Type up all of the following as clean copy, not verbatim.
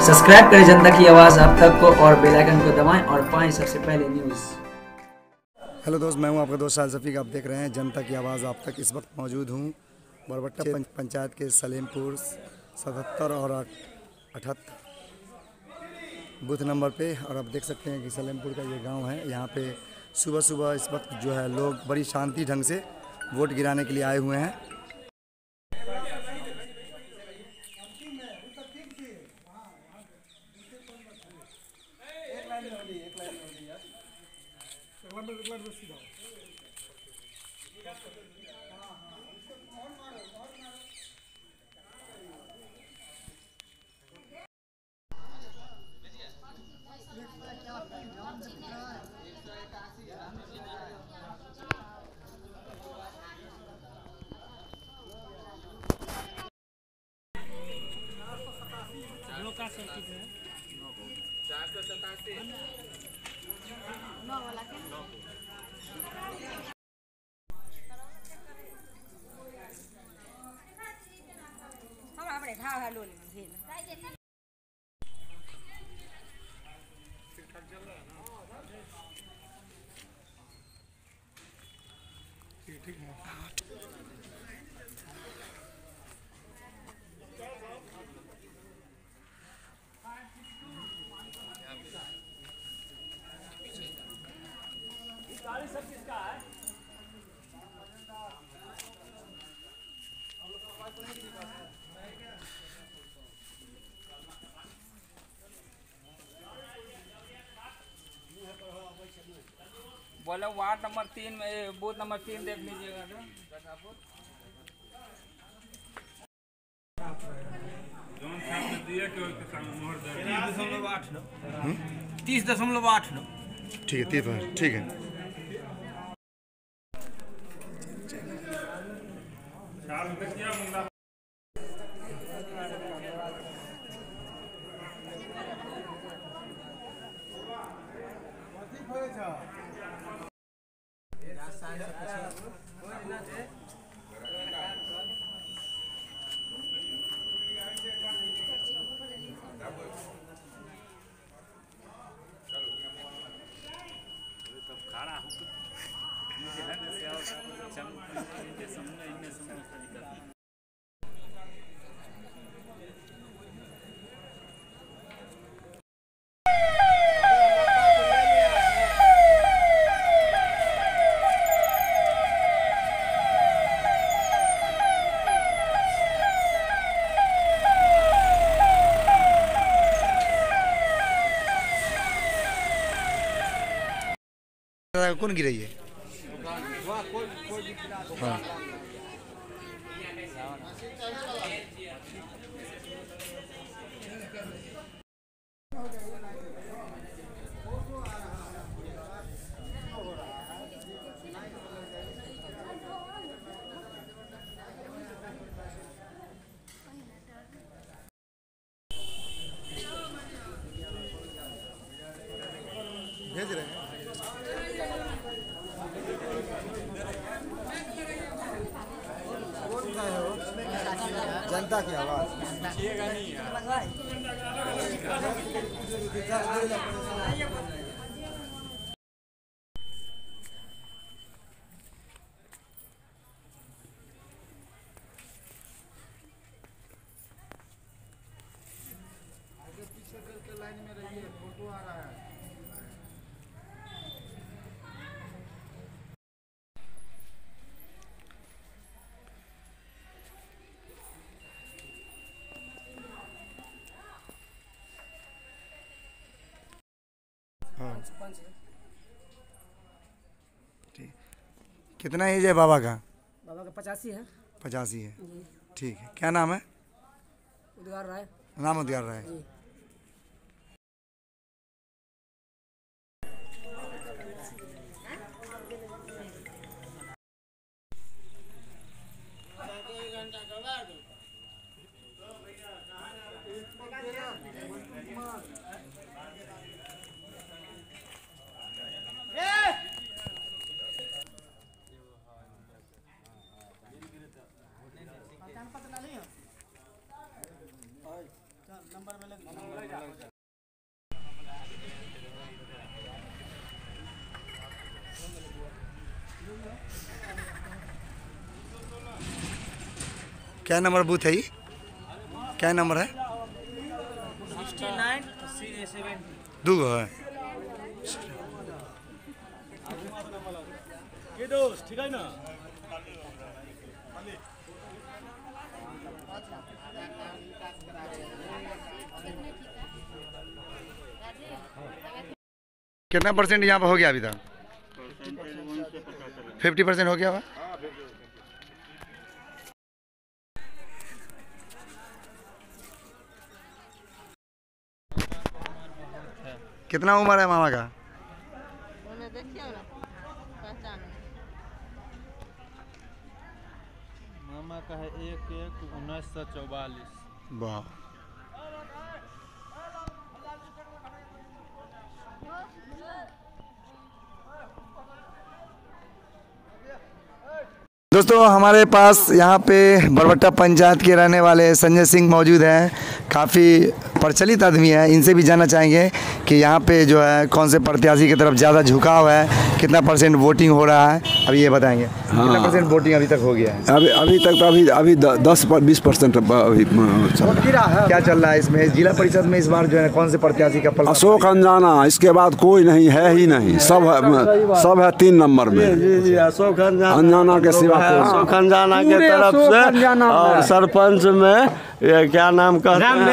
Subscribe करें जनता की आवाज़ आप तक को और बेल आइकन को दबाएं और पाएं सबसे पहले न्यूज़। हेलो दोस्त, मैं हूं आपका दोस्त शाहिद शफीक। आप देख रहे हैं जनता की आवाज़ आप तक। इस वक्त मौजूद हूं बरबट्टा पंचायत के सलेमपुर 77 और 78 बूथ नंबर पे। और आप देख सकते हैं कि सलेमपुर का ये गांव है। यहाँ पे सुबह सुबह इस वक्त जो है लोग बड़ी शांति ढंग से वोट गिराने के लिए आए हुए हैं। बोले वार्ड नंबर 3 में बूथ नंबर 3 देख लीजिएगा। 30.8 ठीक है, ठीक है। कौन गिराई है? हाँ। भेज रहे हैं जनता की आवाज़। पीछे लाइन में रहिए, फोटो आ रहा है। ठीक, कितना एज है बाबा का? बाबा का 85 है। 85 है, ठीक है। क्या नाम है? उद्गार राय। नाम उद्गार राय। क्या नंबर बूथ है ये? क्या नंबर है? 69 दो है। कितना परसेंट यहाँ पर हो गया अभी तक? 50% हो गया हुआ। कितना उम्र है मामा का? मामा का है 1/1/1944। वाह। दोस्तों हमारे पास यहाँ पे बरबट्टा पंचायत के रहने वाले संजय सिंह मौजूद हैं। काफ़ी प्रचलित आदमी है। इनसे भी जानना चाहेंगे कि यहाँ पे जो है कौन से प्रत्याशी की तरफ ज़्यादा झुकाव है, कितना परसेंट वोटिंग हो रहा है, अभी ये बताएंगे। कितना परसेंट वोटिंग अभी तक हो गया है? अभी तक तो अभी 10-20% अभी क्या चल रहा है इसमें? जिला परिषद में इस बार जो है कौन से प्रत्याशी का पलड़ा? अशोक अंजाना, इसके बाद कोई नहीं है ही नहीं। सब है 3 नंबर में। अशोक अंजाना के सिवा अशोक अंजाना के तरफ से। और सरपंच में ये क्या नाम कहते हैं?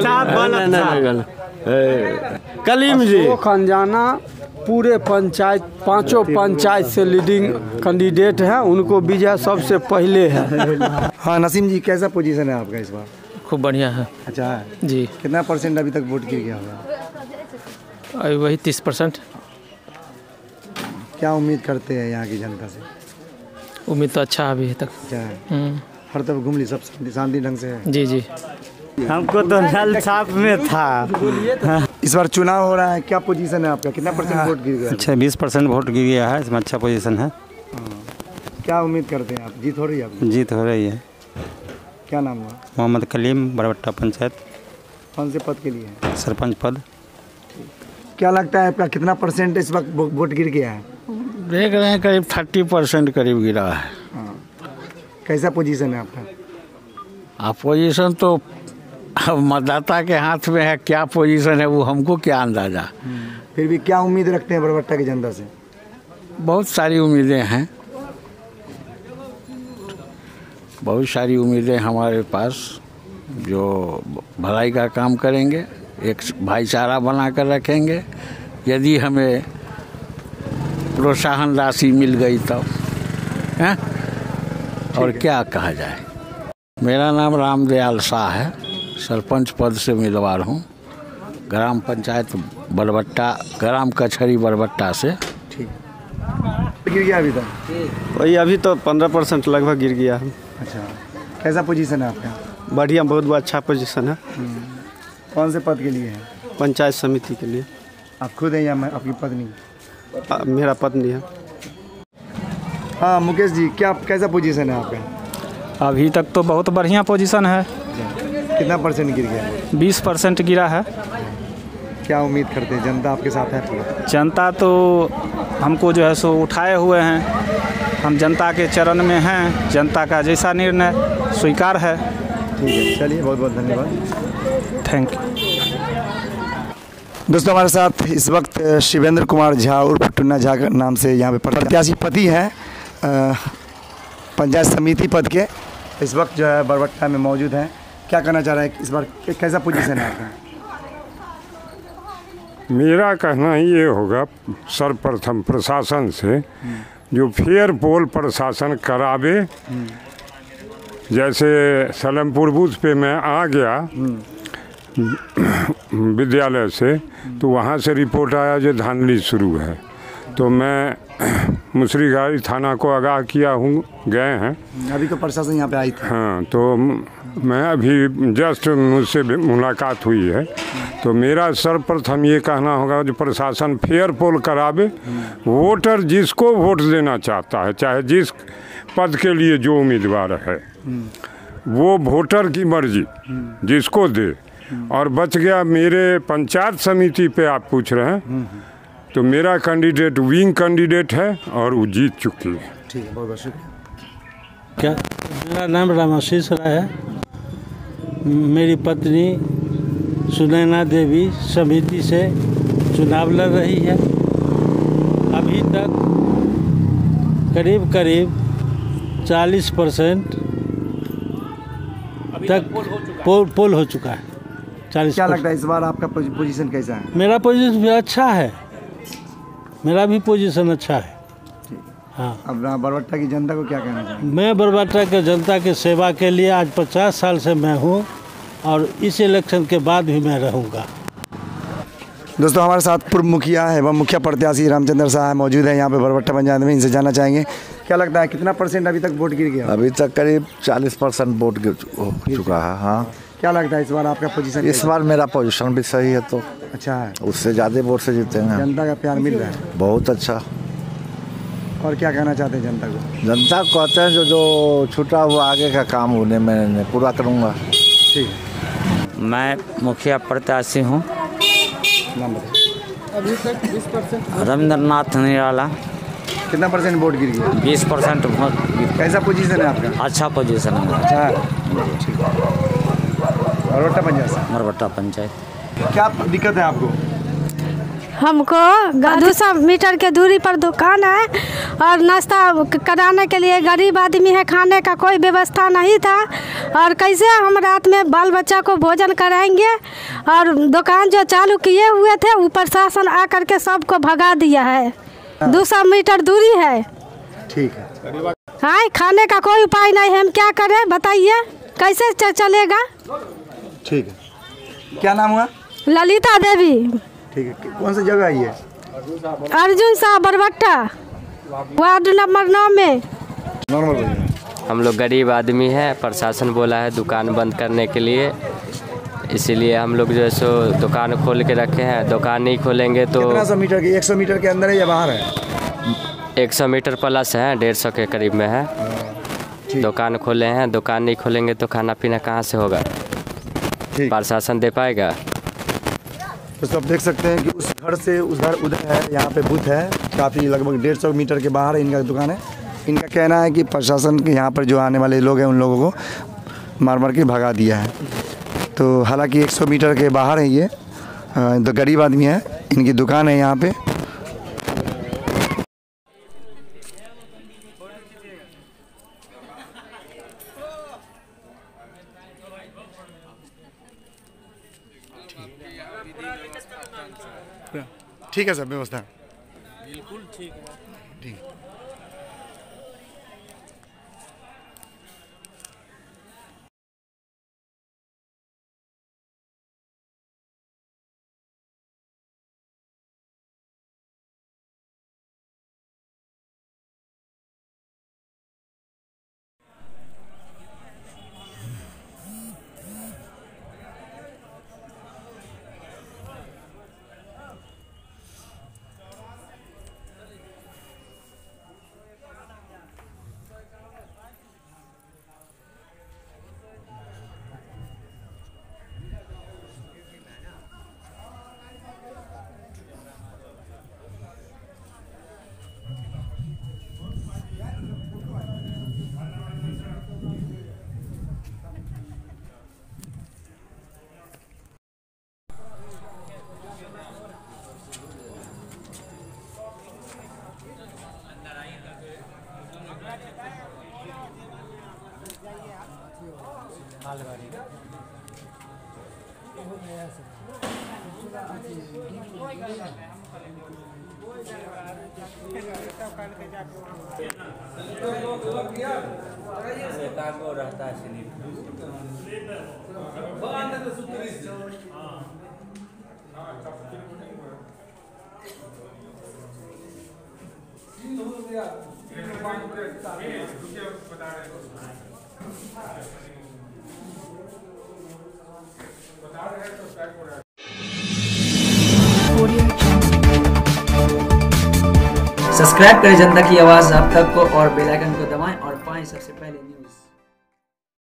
कलीम जी। अशोक अंजाना पूरे पंचायत 5 पंचायत से लीडिंग कैंडिडेट हैं, उनको विजय सबसे पहले है। हाँ नसीम जी, कैसा पोजीशन है आपका इस बार? खूब बढ़िया है। अच्छा है जी। कितना परसेंट अभी तक वोट गिर गया होगा? अभी वही 30%। क्या उम्मीद करते हैं यहाँ की जनता से? उम्मीद तो अच्छा है अभी तक। क्या है? हर तरफ घूम ली, सब शांति ढंग से है? जी जी। हमको तो नल छाप में था। इस बार चुनाव हो रहा है, क्या पोजीशन है आपका? कितना परसेंट वोट गिर गया? अच्छा 20% वोट गिर गया है, इसमें अच्छा पोजीशन है। क्या उम्मीद करते हैं आप? जीत हो रही है आपकी? जीत हो रही है। क्या नाम हुआ? मोहम्मद कलीम, बरबट्टा पंचायत। कौन से पद के लिए है? सरपंच पद। क्या लगता है आपका कितना परसेंट इस वक्त वोट गिर गया है? देख रहे हैं करीब 30% करीब गिरा है। कैसा पोजीशन है आपका? अपोजिशन तो मतदाता के हाथ में है, क्या पोजीशन है वो हमको क्या अंदाजा। फिर भी क्या उम्मीद रखते हैं बरबट्टा की जनता से? बहुत सारी उम्मीदें हैं, बहुत सारी उम्मीदें हमारे पास, जो भलाई का काम करेंगे, एक भाईचारा बना कर रखेंगे। यदि हमें प्रोत्साहन राशि मिल गई तब हैं, और क्या कहा जाए। मेरा नाम रामदयाल शाह है, सरपंच पद से उम्मीदवार हूँ, ग्राम पंचायत बरबट्टा, ग्राम कचहरी बरबट्टा से। ठीक। गिर गया अभी तक? वही अभी तो 15% लगभग गिर गया है। अच्छा, कैसा पोजीशन है आपका? बढ़िया, बहुत अच्छा पोजीशन है। कौन से पद के लिए है? पंचायत समिति के लिए। आप खुद हैं या आपकी पत्नी? मेरा पत्नी है। हाँ मुकेश जी, क्या कैसा पोजीशन है आपका? अभी तक तो बहुत बढ़िया पोजीशन है। कितना परसेंट गिर गया? 20% गिरा है। क्या उम्मीद करते हैं? जनता आपके साथ है पूरा? जनता तो हमको जो है सो उठाए हुए हैं, हम जनता के चरण में हैं। जनता का जैसा निर्णय स्वीकार है। ठीक है, चलिए बहुत बहुत धन्यवाद। Thank you. दोस्तों हमारे साथ इस वक्त शिवेंद्र कुमार झा उर्फ टुन्ना झा के नाम से यहाँ पे प्रत्याशी पति हैं पंचायत समिति पद के, इस वक्त जो है बरबट्टा में मौजूद हैं। क्या कहना चाह रहे हैं इस बार, कैसा पोजीशन है आपका? मेरा कहना ये होगा सर्वप्रथम प्रशासन से, जो फेयर पोल प्रशासन करावे। जैसे सलेमपुर बूथ पे मैं आ गया विद्यालय से, तो वहाँ से रिपोर्ट आया जो धांधली शुरू है, तो मैं मुसरीघाटी थाना को आगाह किया हूँ, गए हैं। अभी तो प्रशासन यहाँ पे आई थी। हाँ, तो मैं अभी जस्ट मुझसे मुलाकात हुई है। तो मेरा सर्वप्रथम ये कहना होगा जो प्रशासन फेयर पोल करावे। वोटर जिसको वोट देना चाहता है, चाहे जिस पद के लिए जो उम्मीदवार है, वो वोटर की मर्जी जिसको दे। और बच गया मेरे पंचायत समिति पे आप पूछ रहे हैं, तो मेरा कैंडिडेट विंग कैंडिडेट है और वो जीत चुकी है। ठीक है, बहुत बहुत शुक्रिया। क्या? मेरा नाम रामाशीष राय है। मेरी पत्नी सुनैना देवी समिति से चुनाव लड़ रही है। अभी तक करीब 40% तक पोल हो चुका है। 40। क्या लगता है इस बार आपका पोजीशन कैसा है? मेरा पोजीशन भी अच्छा है, मेरा भी पोजीशन अच्छा है। हाँ। अब बरबट्टा की जनता को क्या कहना चाहेंगे? मैं बरबट्टा के जनता की सेवा के लिए आज 50 साल से मैं हूँ और इस इलेक्शन के बाद भी मैं रहूँगा। दोस्तों, हमारे साथ पूर्व मुखिया एवं मुखिया प्रत्याशी रामचंद्र शाह मौजूद है यहाँ पे बरबट्टा पंचायत में। इनसे जानना चाहेंगे क्या लगता है कितना % अभी तक वोट गिर गया? अभी तक करीब 40% वोट हो चुका है। हाँ। क्या लगता है इस बार आपका पोजीशन? इस बार मेरा पोजीशन भी सही है, तो अच्छा है, उससे ज़्यादा वोट से जीतेंगे। जनता का प्यार मिल रहा है? बहुत अच्छा। और क्या कहना चाहते हैं जनता को? जनता को कहते हैं जो छूटा हुआ आगे का काम होने में पूरा करूँगा। ठीक है। मैं मुखिया प्रत्याशी हूँ। नाम बताइए। अभी तक 20%। रविंद्रनाथ निराला। कितना % वोट गिर गया? 20% वोट। कैसा पोजीशन है आपका? अच्छा पोजीशन है। अच्छा है, ठीक है। बरबट्टा पंचायत। बरबट्टा पंचायत। क्या दिक्कत है आपको? हमको 200 मीटर के दूरी पर दुकान है और नाश्ता कराने के लिए गरीब आदमी है, खाने का कोई व्यवस्था नहीं था और कैसे हम रात में बाल बच्चा को भोजन कराएंगे। और दुकान जो चालू किए हुए थे वो प्रशासन आकर के सबको भगा दिया है। 200 मीटर दूरी है। ठीक है। हाँ, खाने का कोई उपाय नहीं है, हम क्या करें बताइए, कैसे चलेगा? ठीक है। क्या नाम हुआ? ललिता देवी। ठीक है। कौन सी जगह है ये? अर्जुन शाह बरबट्टा, वार्ड नंबर 9 में। नॉर्मल। हम लोग गरीब आदमी हैं, प्रशासन बोला है दुकान बंद करने के लिए, इसीलिए हम लोग जो है सो दुकान खोल के रखे हैं। दुकान नहीं खोलेंगे तो कितना 100 मीटर के 100 मीटर के अंदर है या बाहर है? 100 मीटर प्लस है, 150 के करीब में है। दुकान खोले हैं, दुकान नहीं खोलेंगे तो खाना पीना कहाँ से होगा? प्रशासन दे पाएगा? तो आप देख सकते हैं कि उस घर से उस घर उधर है, यहाँ पे बूथ है, काफ़ी लगभग 150 मीटर के बाहर इनका दुकान है। इनका कहना है कि प्रशासन के यहाँ पर जो आने वाले लोग हैं उन लोगों को मार के भगा दिया है। तो हालांकि 100 मीटर के बाहर है ये, तो गरीब आदमी है, इनकी दुकान है यहाँ पे। ठीक है सर, व्यवस्था बिल्कुल ठीक है। ठीक। सब्सक्राइब करें जनता की आवाज़ आप तक को और बेल आइकन को दबाएं और पाएं सबसे पहले।